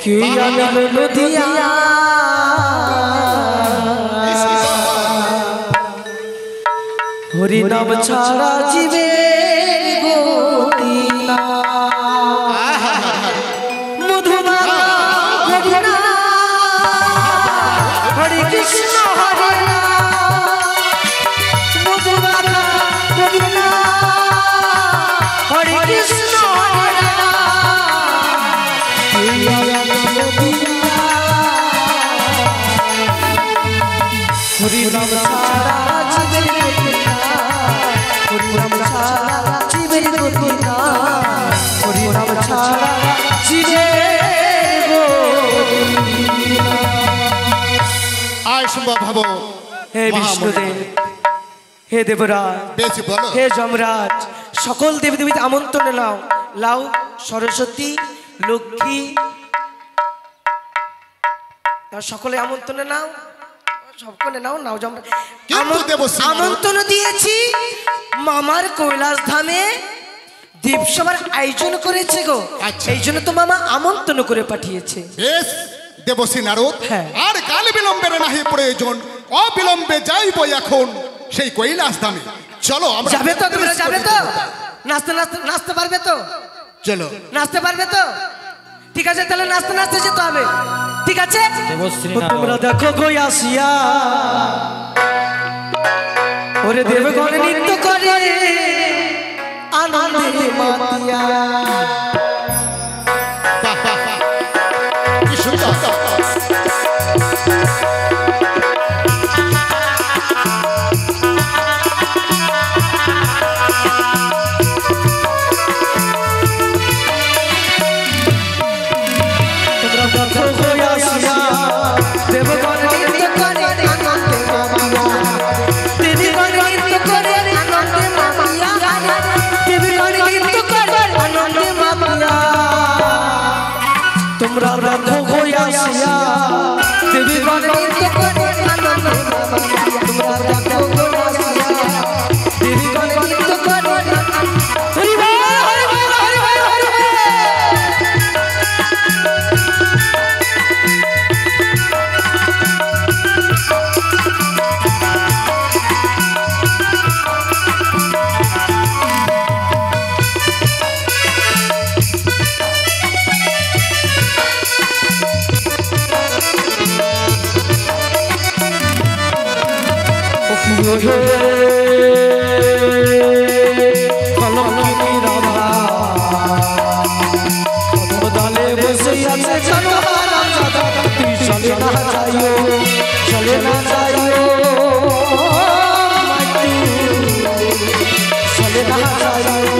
কি আনলো দিয়া হরি নাম ছাড়া জীবে গতি না মধুমাখা হরি না হরে কৃষ্ণ হরে না মধুমাখা হরি না হরে কৃষ্ণ হরে না হরি নাম ছাড়া জীবে হরি নাম ছাড়া জীবের গতি না হরি নাম ছাড়া জীবের গতি না। আয় সম্ভব ভাব হে বিষ্ণুদেব, হে দেবরাজ, হে যমরাজ, সকল দেবদেবীতে আমন্ত্রণ নাও। লাও সরস্বতী, লক্ষ্মী, সকলে আমন্ত্রণ নাও, সকলে নাও। নাও যমরাজ, আমন্ত্রণ দিয়েছি মামার কৈলাস ধামে দীপসভার আয়োজন করেছে গো। এই জন্য তো মামা আমন্ত্রণ করে পাঠিয়েছে। বেশ দেবশ্রী নারদ, আর কাল বিলম্বের নাহি প্রয়োজন, অবিলম্বে যাইব এখন সেই কৈলাস ধামে। চলো আমরা যাবে তো, তোমরা যাবে তো? নাচতে নাচতে নাচতে পারবে তো? চলো নাচতে পারবে তো? ঠিক আছে, তাহলে নাচতে নাচতে যেতে হবে। ঠিক আছে, তোমরা দেখো গই আসিয়া ওরে দেবগণ নৃত্য করে আনন্দে মাতিয়া। কি সুন্দর। তোমরা রাখো গোয়াসিয়া দেবী গণিত করে আনন্দ তোমরা রাখো গোয়াসিয়া দেবী গণিত করে হরি বল হরি বল হরি বল হরি বল। দালে বসে আছে চলে না যাইও, চলে না যাইও, চলে না যাইও।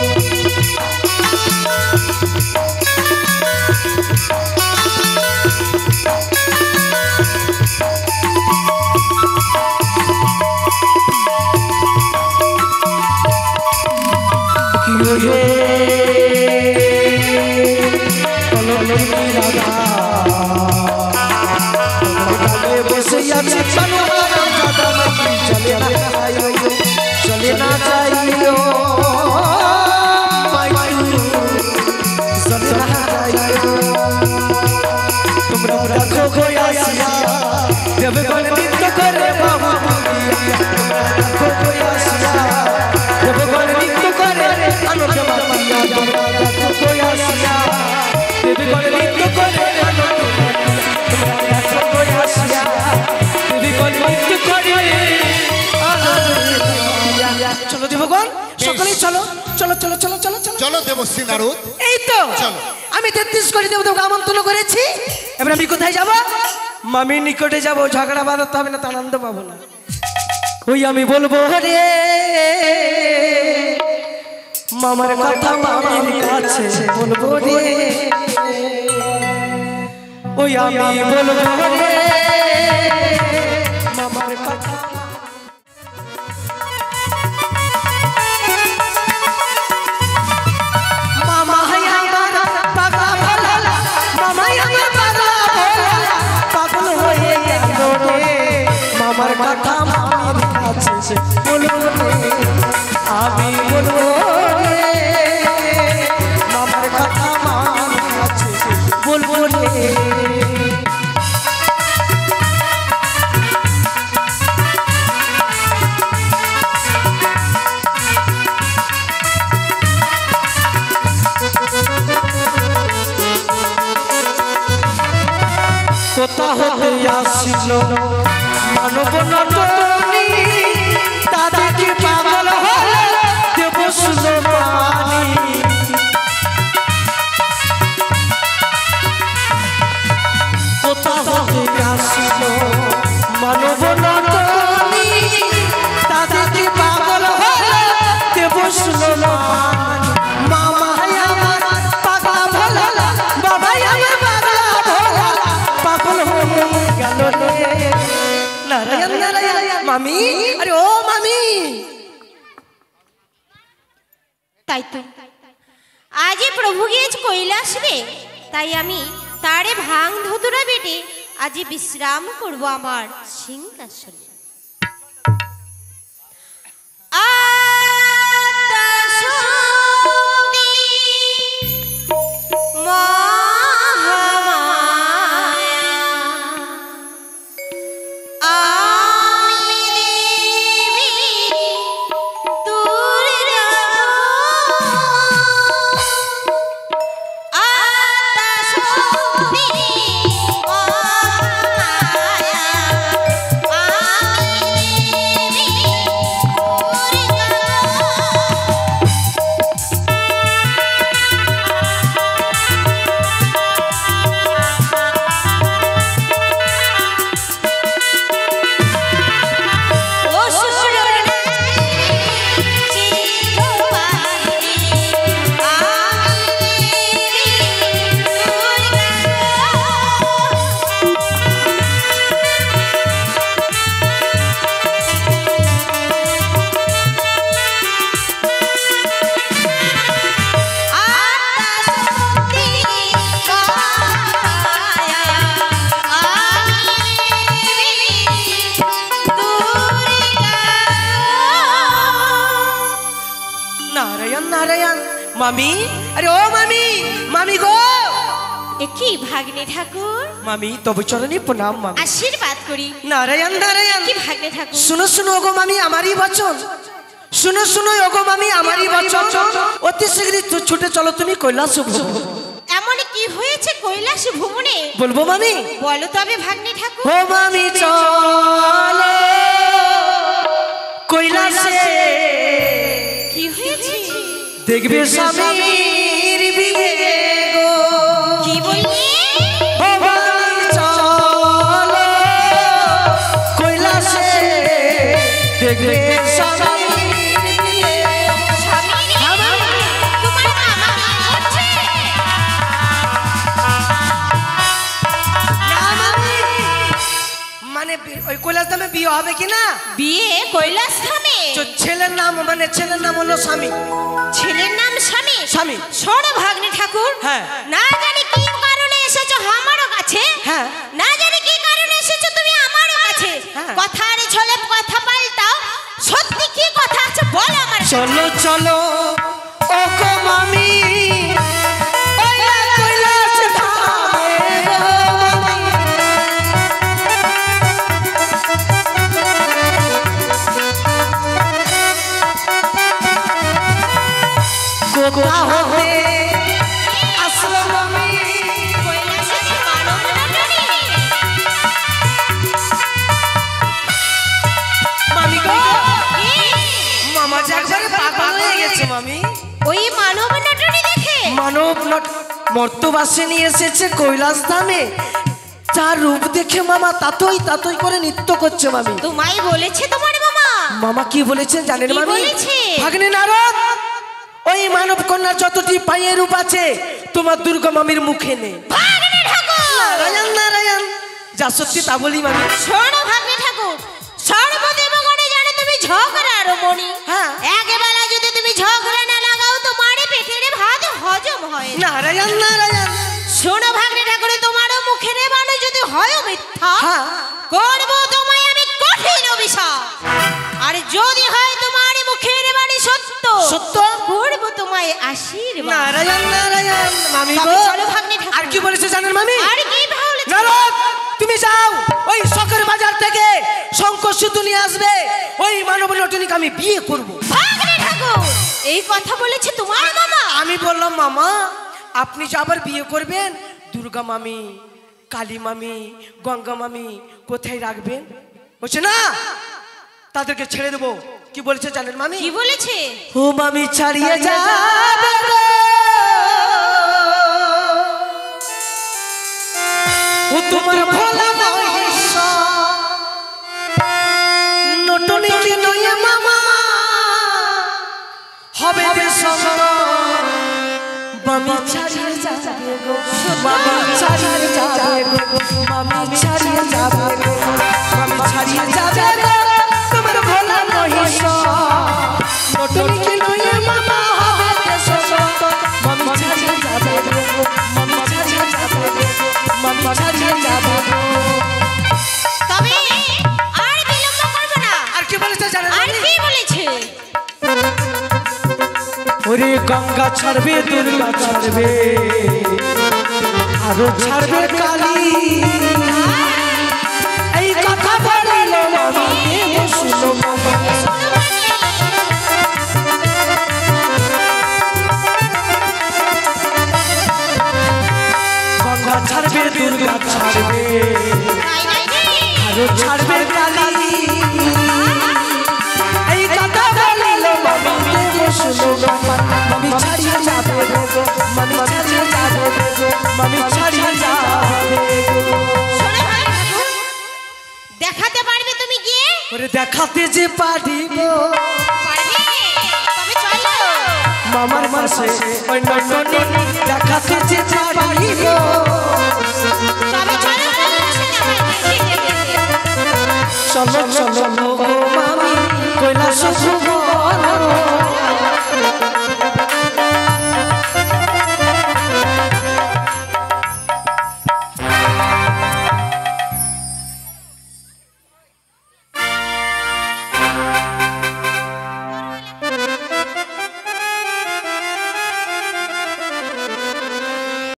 চলে না যাইও, চলে না যাইও। তোমরা রাখো গোয়াসিয়া দেবগণ নৃত্য করে বাবু রাখো গোয়াসিয়া দেবগণ নৃত্য করে আনন্দ মাতিয়া। তোমরা রাখো গোয়াসিয়া দেবগণ নৃত্য করে আনন্দ তোমরা রাখো গোয়াসিয়া দেবগণ নৃত্য করে আনন্দ। চলো দেবগণ, সকলেই চলো চলো চলো চলো চলো চলো চলো দেবশ্রী নারদ। এই তো আমি 33 কোটি দেবতাকে আমন্ত্রণ করেছি। এবার আমি কোথায় যাব? মামির নিকটে যাব। ঝগড়া বাঁধাতে হবে না, তো আনন্দ পাবো না। ওই আমি বলবো রে মামার কথা মামির কাছে বলবো রে, ওই আমি বলবো রে মামার কথা। মামার কথা মামির কাছে বলবো রে, আমি বলবো রে মামার কথা মামির কাছে বলবো রে। কোথা হতে আসিল মানব নটনি দাদা কি পাগল হলে দেব সুলমানি কোথা হতে আসিল মানব নটনি দাদা কি পাগল হলে দেব সুলমানি মামা আমার পাগলা ভোলা বাবা আমার পাগলা ভোলা পাগল হয়ে গেল রে নারায়ণ নারায়ণ মামি আরে ও মামি তাই তো আজই প্রভু গিয়েছে কৈলাসে তাই আমি তারে ভাং ধুতুরা বেটে আজ বিশ্রাম করব আমার সিংহাসনে মামি আরে ও মামি মামি গো একই ভাগ্নে ঠাকুর মামি তবে চরণে প্রণাম মামি আশীর্বাদ করি নারায়ণ নারায়ণ কি ভাগ্নে ঠাকুর শুনো শুনো ওগো মামি আমারই বচন শুনো শুনো ওগো মামি আমারই বচন অতি শীঘ্রই ছুটে চলো তুমি কৈলাস ভ্রমণ এমন কি হয়েছে কৈলাস ভ্রমণে বলবো মামি বলো তবে ভাগ্নে ঠাকুর ও মামি চলো কৈলাসে কি হয়েছে দেখবে স্বামীর বিবেক কি বললি ও মামি চলো কৈলাসে দেখবে স্বামীর বিবেক তোমার মামা কি করছে মানে ওই কৈলাস ধামে বিয়ে হবে কিনা বিয়ে কৈলাস ধামে ছেলের নাম মানে ছেলের নাম হলো স্বামী ছেলের নাম স্বামী স্বামী শোনো ভাগ্নে ঠাকুর হ্যাঁ। না জানি কি কারণে এসেছো আমারও কাছে হ্যাঁ। না জানি কি কারণে এসেছো তুমি আমারও কাছে হ্যাঁ। কথার ছলে কথা পাল্টাও সত্যি কি কথা আছে বলো আমার কাছে। চলো চলো ও গো মামি ওই কৈলাস ধামে গো মামি। কোথা হতে আসলো মামি কৈলাসে যে মানব নটনী। মামি গো কি? মামা যে একবারে পাগল হয়ে গেছে মামি ওই মানব নটনী দেখে মানব মর্তবাসে নিয়ে এসেছে কৈলাস ধামে তার রূপ দেখে মামা তাতই তাতই করে নৃত্য করছে মামি তোমায় বলেছে তোমার মামা মামা কি বলেছেন জানেন কি মামি বলেছে? ভাগ্নে নারদ ওই মানব কন্যার যতটি পায়ের রূপ আছে তোমার দুর্গা মামির মুখে নেই ভাগ্নে ঠাকুর নারায়ণ নারায়ণ যা সত্যি তা বলি মামি শোনো ভাগ্নে ঠাকুর সর্বদেবগণে জানে তুমি ঝগড়া রমণী হ্যাঁ। একবেলা যদি তুমি ঝগড়া না লাগাও তোমার পেটের ভাত হজম হয় না। নারায়ণ নারায়ণ শোনো ভাগ্নে ঠাকুর তোমারও মুখের বাণী যদি হয় মিথ্যা হ্যাঁ। করব তোমায় আমি কঠিন অভিশাপ আর যদি হয় তোমার মুখের বাণী সত্য সত্য? করব তোমায় আশীর্বাদ নারায়ণ নারায়ণ মামি তবে গো চলো ভাগ্নে ঠাকুর। আর কি বলেছে জানেন মামি আর কি বলেছে? নারদ তুমি যাও ওই শখের বাজার থেকে শঙ্খ সিঁদুর নিয়ে আসবে ওই মানব নটনীকে আমি বিয়ে করব ভাগ্নে ঠাকুর এই কথা বলেছে তোমার মামা আমি বললাম মামা আপনি যে আবার বিয়ে করবেন দুর্গা মামি কালী মামি গঙ্গা মামি কোথায় রাখবেন? বলছে না, তাদেরকে ছেড়ে দেবো। কি বলেছে জানেন মামি? কি বলেছে? ও মামি ছাড়িয়ে যাবে গো, ও তোমার ভোলা মহিষা নটনি কি নয় মামা হবে রে সঙ্গ। মামি ছাড়িয়ে যাবে গো, মামি ছাড়িয়ে যাবে গো, মামি ছাড়িয়ে যাবে গো, মামি ছাড়িয়ে যাবে গো, তোমার ভোলা মহিষা নটনি কি নয় মামা হবে রে সঙ্গ। মামি ছাড়িয়ে যাবে গো, মামি ছাড়িয়ে যাবে গো, মামি ছাড়িয়ে যাবে গো। তবে আর বিলম্ব করবে না। আর কি বলেছে জানেন? আর কি বলেছে? ওরে গঙ্গা ছাড়বে, দুর্গা ছাড়বে, আরো ছাড়বে কালী, এই কথা বলিল মামি শুনো মামা। গঙ্গা ছাড়বে, দুর্গা ছাড়বে, আরো ছাড়বে কালী, এই কথা বলিল মামি শুনো মামা। মামি ছাড়িয়ে যাবে গো, মামি ছাড়িয়ে যাবে গো, মামি ছাড়িয়ে যাবে গো। দেখাতে পারবে তুমি গিয়ে? ওরে দেখাতে যে পারিব পারবে? তবে চলো। মামার মাসে ওই নটনি দেখাতে যে পারিব। তবে চলো, চলো চলো